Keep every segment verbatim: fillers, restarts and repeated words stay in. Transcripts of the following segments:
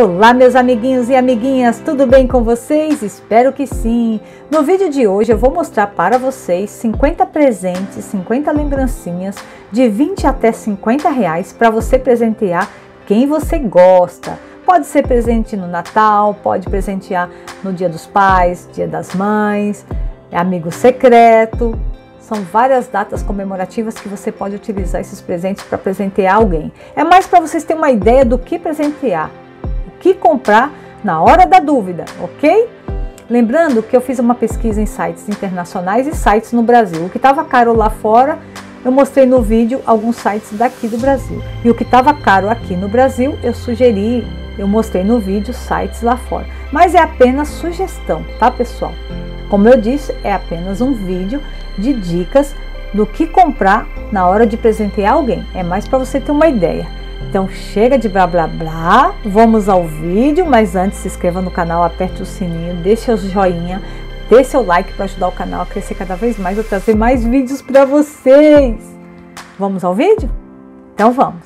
Olá meus amiguinhos e amiguinhas, tudo bem com vocês? Espero que sim! No vídeo de hoje eu vou mostrar para vocês cinquenta presentes, cinquenta lembrancinhas de vinte até cinquenta reais para você presentear quem você gosta. Pode ser presente no Natal, pode presentear no Dia dos Pais, Dia das Mães, amigo secreto. São várias datas comemorativas que você pode utilizar esses presentes para presentear alguém. É mais para vocês terem uma ideia do que presentear. Que comprar na hora da dúvida, ok? Lembrando que eu fiz uma pesquisa em sites internacionais e sites no Brasil. O que estava caro lá fora, eu mostrei no vídeo alguns sites daqui do Brasil. E o que estava caro aqui no Brasil, eu sugeri, eu mostrei no vídeo sites lá fora. Mas é apenas sugestão, tá pessoal? Como eu disse, é apenas um vídeo de dicas do que comprar na hora de presentear alguém. É mais para você ter uma ideia. Então chega de blá blá blá, vamos ao vídeo, mas antes se inscreva no canal, aperte o sininho, deixe o joinha, dê seu like para ajudar o canal a crescer cada vez mais, eu trazer mais vídeos para vocês. Vamos ao vídeo? Então vamos.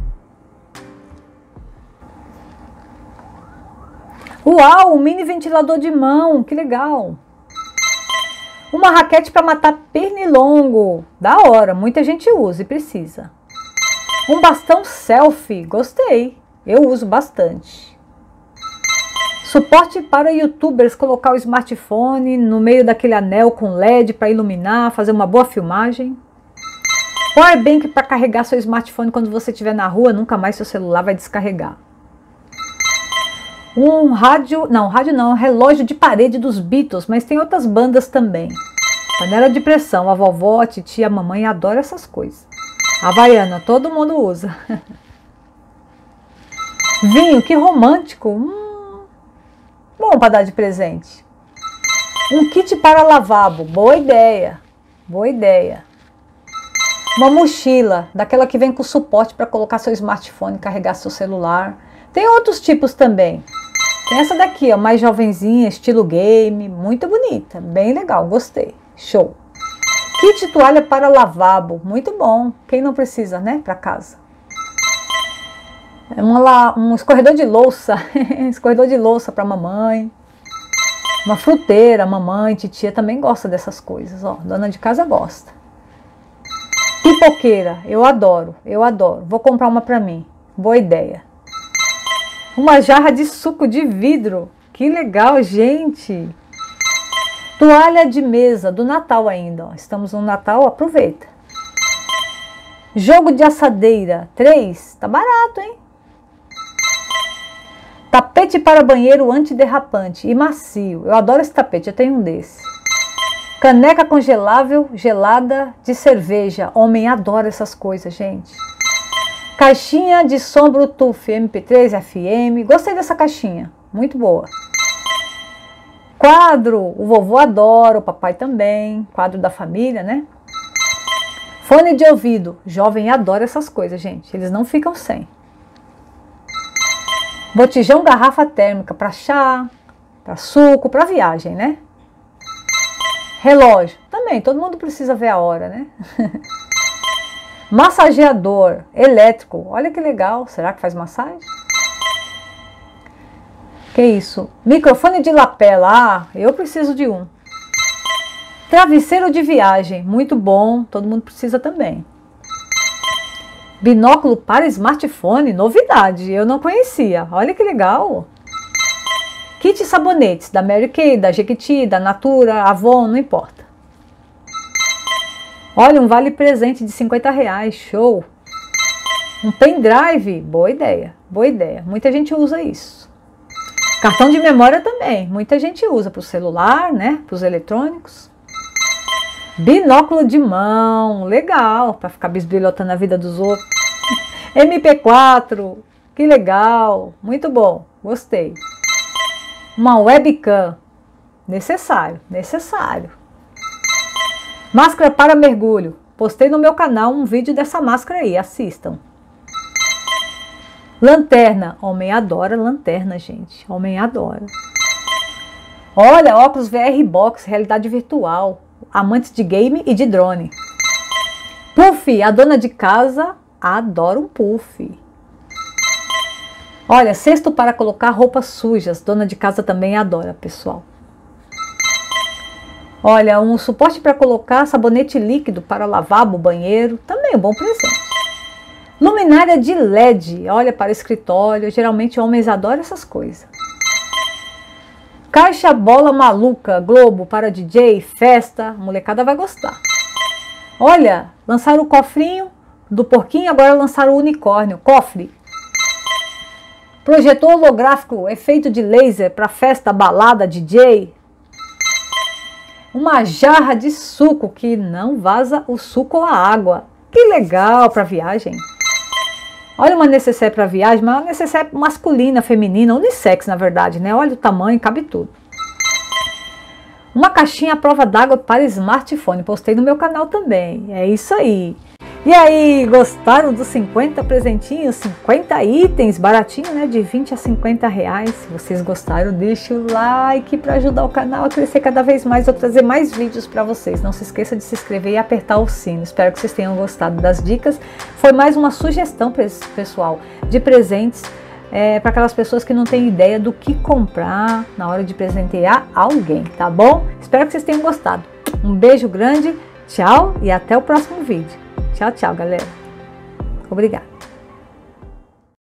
Uau, um mini ventilador de mão, que legal! Uma raquete para matar pernilongo, da hora, muita gente usa e precisa. Um bastão selfie, gostei, eu uso bastante. Suporte para youtubers, colocar o smartphone no meio daquele anel com L E D para iluminar, fazer uma boa filmagem. Powerbank para carregar seu smartphone quando você estiver na rua, nunca mais seu celular vai descarregar. Um rádio, não, rádio não, um relógio de parede dos Beatles, mas tem outras bandas também. Panela de pressão, a vovó, a titia, a mamãe adora essas coisas. Havaiana, todo mundo usa. Vinho, que romântico. Hum, bom para dar de presente. Um kit para lavabo, boa ideia. Boa ideia. Uma mochila, daquela que vem com suporte para colocar seu smartphone, carregar seu celular. Tem outros tipos também. Tem essa daqui, ó, mais jovenzinha, estilo game, muito bonita, bem legal, gostei. Show. Kit toalha para lavabo, muito bom. Quem não precisa, né, para casa. É uma, um escorredor de louça, escorredor de louça para mamãe. Uma fruteira, mamãe, titia também gosta dessas coisas, ó. Dona de casa gosta. Pipoqueira, eu adoro, eu adoro. Vou comprar uma para mim, boa ideia. Uma jarra de suco de vidro, que legal, gente. Toalha de mesa do Natal ainda, ó. Estamos no Natal, aproveita. Jogo de assadeira, três, tá barato, hein? Tapete para banheiro antiderrapante e macio, eu adoro esse tapete, eu tenho um desse. Caneca congelável, gelada de cerveja, homem adora essas coisas, gente. Caixinha de som Bluetooth, M P três, F M, gostei dessa caixinha, muito boa. Quadro, o vovô adora, o papai também, quadro da família, né? Fone de ouvido, jovem adora essas coisas, gente, eles não ficam sem. Botijão garrafa térmica para chá, para suco, para viagem, né? Relógio, também, todo mundo precisa ver a hora, né? Massageador elétrico, olha que legal, será que faz massagem? Que isso? Microfone de lapela, ah, eu preciso de um. Travesseiro de viagem, muito bom, todo mundo precisa também. Binóculo para smartphone, novidade, eu não conhecia, olha que legal. Kit sabonetes, da Mary Kay, da Jequiti, da Natura, Avon, não importa. Olha, um vale presente de cinquenta reais, show. Um pendrive, boa ideia, boa ideia, muita gente usa isso. Cartão de memória também, muita gente usa para o celular, né, para os eletrônicos. Binóculo de mão, legal, para ficar bisbilhotando a vida dos outros. M P quatro, que legal, muito bom, gostei. Uma webcam, necessário, necessário. Máscara para mergulho, postei no meu canal um vídeo dessa máscara aí, assistam. Lanterna, homem adora lanterna, gente, homem adora. Olha, óculos V R Box, realidade virtual, amantes de game e de drone. Puff, a dona de casa adora um puff. Olha, cesto para colocar roupas sujas. Dona de casa também adora, pessoal. Olha, um suporte para colocar sabonete líquido para lavabo, banheiro. Também é um bom presente. Luminária de L E D. Olha, para escritório. Geralmente homens adoram essas coisas. Caixa bola maluca. Globo para D J, festa. A molecada vai gostar. Olha, lançaram o cofrinho do porquinho. Agora lançaram o unicórnio. Cofre. Projetor holográfico. Efeito de laser para festa, balada, D J. Uma jarra de suco que não vaza o suco ou a água. Que legal para viagem. Olha uma necessaire para viagem, mas uma necessaire masculina, feminina, unissex na verdade, né? Olha o tamanho, cabe tudo. Uma caixinha à prova d'água para smartphone. Postei no meu canal também. É isso aí. E aí, gostaram dos cinquenta presentinhos? cinquenta itens, baratinho, né? De vinte a cinquenta reais. Se vocês gostaram, deixa o like para ajudar o canal a crescer cada vez mais. Eu trazer mais vídeos para vocês. Não se esqueça de se inscrever e apertar o sino. Espero que vocês tenham gostado das dicas. Foi mais uma sugestão, pessoal, de presentes é, para aquelas pessoas que não têm ideia do que comprar na hora de presentear alguém, tá bom? Espero que vocês tenham gostado. Um beijo grande, tchau e até o próximo vídeo. Tchau, tchau, galera. Obrigada.